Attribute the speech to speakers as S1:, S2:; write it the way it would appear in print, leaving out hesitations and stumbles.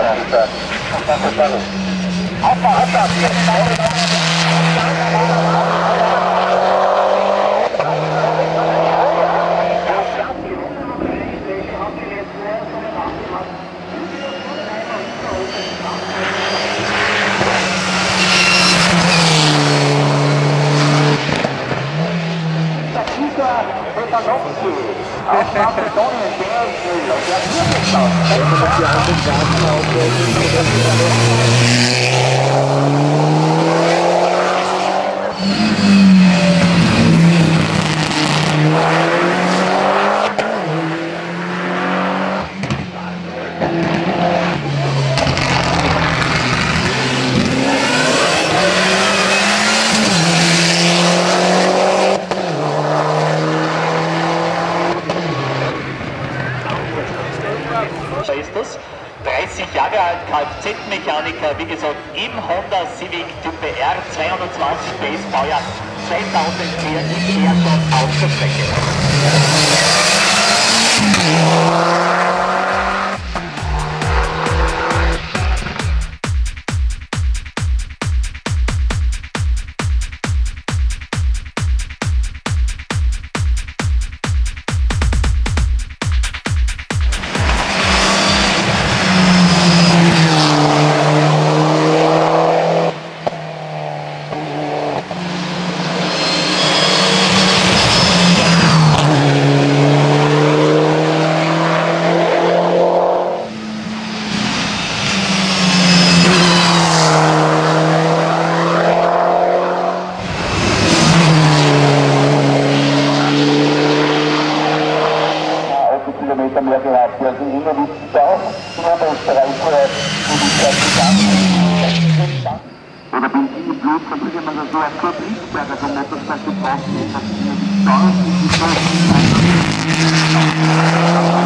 S1: Ist das 30 Jahre alt, Kfz-Mechaniker, wie gesagt, im Honda Civic Type R, 220 PS, Baujahr 2004, ist er schon auf der Strecke.
S2: Mehr gehabt. Also immer wichtig auch, in einem Österreicher oder Benzin im Blut, dann kriegt man so ein Kurt Rechberg, also Motorsport gebraucht, das ist immer wichtig.